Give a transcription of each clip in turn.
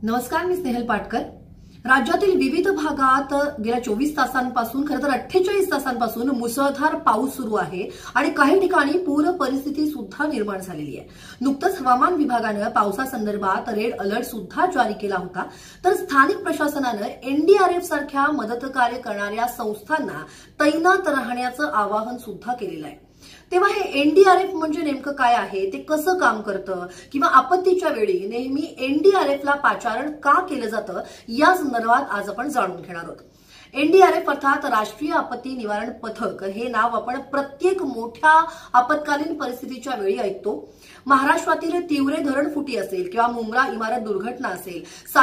नमस्कार, मी स्नेहल पाटकर। राज्यातील विविध भागात गेल्या 24 तासांपासून खरं तर 48 तासांपासून मुसळधार पाऊस सुरू आहे आणि काही ठिकाणी पूर परिस्थिती सुद्धा निर्माण झालेली आहे। नुकतंच हवामान विभागाने पावसासंदर्भात रेड अलर्ट सुद्धा जारी केला होता, तर स्थानिक प्रशासनाने एनडीआरएफ सारख्या मदतकार्य करणाऱ्या संस्थांना तैनात राहण्याचं आवाहन सुद्धा केलेलं आहे। तेव्हा हे एनडीआरएफ म्हणजे नेमकं काय आहे, ते कसं काम करतं किंवा आपत्तीच्या वेळी नेहमी एनडीआरएफला पाचारण का केलं जातं, या संदर्भात आज आपण जाणून घेणार आहोत। एनडीआरएफ अर्थात राष्ट्रीय आपत्ती निवारण पथक हे नाव आपण प्रत्येक मोठ्या आपत्कालीन परिस्थितीच्या वेळी ऐकतो। महाराष्ट्रातील तिवरे धरण फुटी असेल किंवा मुंब्रा इमारत दुर्घटना असेल,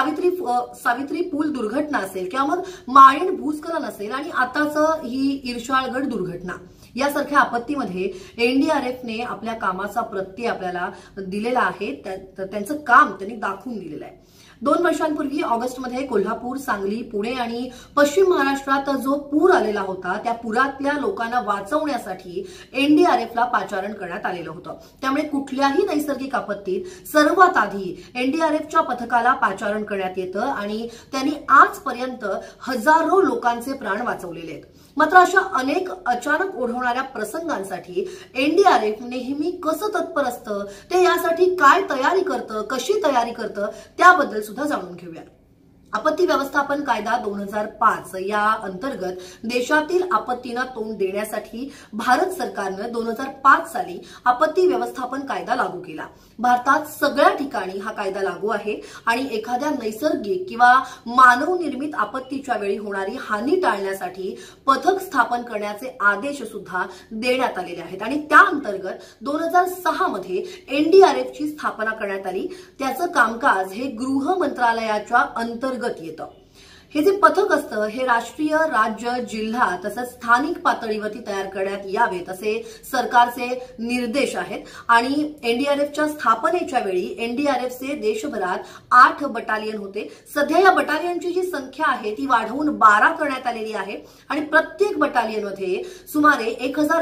सावित्री पूल दुर्घटना असेल किंवा मग माळीण भूस्खलन असेल आणि आताच ही इरशाळगड दुर्घटना, यासारख्या आपत्तीमध्ये एनडीआरएफने आपल्या कामाचा प्रत्यय आपल्याला दिलेला आहे। त्यांचं काम त्यांनी दाखवून दिलेलं आहे। 2 वर्षांपूर्वी ऑगस्टमध्ये कोल्हापूर, सांगली, पुणे आणि पश्चिम महाराष्ट्रात जो पूर आलेला होता, त्या पुरातल्या लोकांना वाचवण्यासाठी एनडीआरएफला पाचारण करण्यात आलेलं होतं। त्यामुळे कुठल्याही नैसर्गिक आपत्तीत सर्वात आधी एनडीआरएफच्या पथकाला पाचारण करण्यात येतं आणि त्यांनी आजपर्यंत हजारो लोकांचे प्राण वाचवलेले आहेत। मात्र अशा अनेक अचानक ओढवणाऱ्या प्रसंगांसाठी एनडीआरएफ नेहमी कसं तत्पर असतं, ते यासाठी काय तयारी करतं, कशी तयारी करतं, त्याबद्दल सुद्धा जाणून घेऊया। आपत्ती व्यवस्थापन कायदा 2005 या अंतर्गत देशातील आपत्तींना तोंड देण्यासाठी भारत सरकारनं 2005 साली आपत्ती व्यवस्थापन कायदा लागू केला। भारतात सगळ्या ठिकाणी हा कायदा लागू आहे आणि एखाद्या नैसर्गिक किंवा मानवनिर्मित आपत्तीच्या वेळी होणारी हानी टाळण्यासाठी पथक स्थापन करण्याचे आदेश सुद्धा देण्यात आलेले आहेत आणि त्या अंतर्गत 2006 मध्ये एनडीआरएफची स्थापना करण्यात आली। त्याचं कामकाज हे गृह मंत्रालयाच्या अंतर्गत येतं। हे जे पथक असतं हे राष्ट्रीय, राज्य, जिल्हा तसंच स्थानिक पातळीवरती तयार करण्यात यावेत असे सरकारचे निर्देश आहेत आणि एनडीआरएफच्या स्थापनेच्या वेळी एनडीआरएफचे देशभरात 8 बटालियन होते। सध्या या बटालियनची जी संख्या आहे ती वाढवून 12 करण्यात आलेली आहे आणि प्रत्येक बटालियनमध्ये सुमारे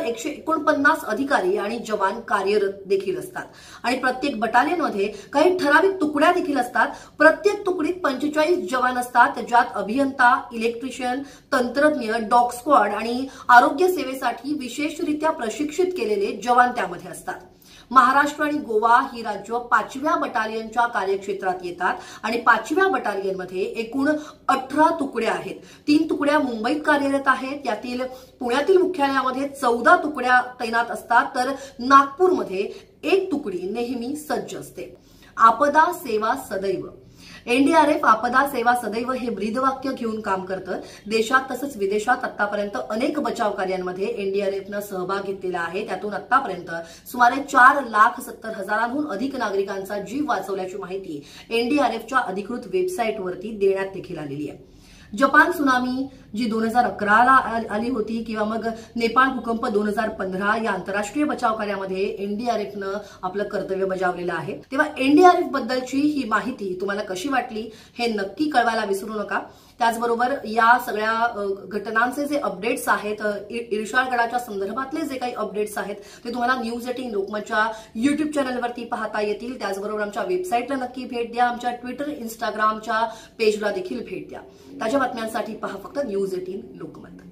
1149 अधिकारी आणि जवान कार्यरत देखील असतात आणि प्रत्येक बटालियनमध्ये काही ठराविक तुकड्या देखील असतात। प्रत्येक तुकडीत 45 जवान असतात, ज्यात अभियंता, इलेक्ट्रिशियन, तंत्रज्ञ, डॉग स्क्वॉड आणि आरोग्य सेवेसाठी विशेषरित्या प्रशिक्षित केलेले जवान त्यामध्ये असतात। महाराष्ट्र आणि गोवा ही राज्य 5व्या बटालियनच्या कार्यक्षेत्रात येतात आणि 5व्या बटालियनमध्ये एकूण 18 तुकड्या आहेत। 3 तुकड्या मुंबईत कार्यरत आहेत, यातील पुण्यातील मुख्यालयामध्ये 14 तुकड्या तैनात असतात, तर नागपूरमध्ये 1 तुकडी नेहमी सज्ज असते। आपदा सेवा सदैव। एनडीआरएफ आपदा सेवा सदैव हे ब्रीदवाक्य घेऊन काम करतं। देशात तसंच विदेशात आतापर्यंत अनेक बचाव कार्यांमध्ये एनडीआरएफनं सहभाग घेतलेला आहे। त्यातून आतापर्यंत सुमारे 4,70,000हून अधिक नागरिकांचा जीव वाचवल्याची माहिती एनडीआरएफच्या अधिकृत वेबसाईटवरती देण्यात देखील आलेली आहे। जपान सुनामी जी 2011ला आली होती किंवा मग नेपाळ भूकंप 2015 या आंतरराष्ट्रीय बचाव कार्यामध्ये एनडीआरएफनं आपलं कर्तव्य बजावलेलं आहे। तेव्हा एनडीआरएफ बद्दलची ही माहिती तुम्हाला कशी वाटली हे नक्की कळवायला विसरू नका। त्याचबरोबर या सगळ्या घटनांचे जे अपडेट्स आहेत, इरशाळगडाच्या संदर्भातले जे काही अपडेट्स आहेत ते तुम्हाला न्यूज18 लोकमतच्या YouTube चॅनलवरती पाहता येतील। त्याचबरोबर आमच्या वेबसाईटला नक्की भेट द्या, आमच्या ट्विटर, इंस्टाग्रामच्या पेजला देखील भेट द्या। ताज्या बातम्यांसाठी पहा फक्त न्यूज18 लोकमत।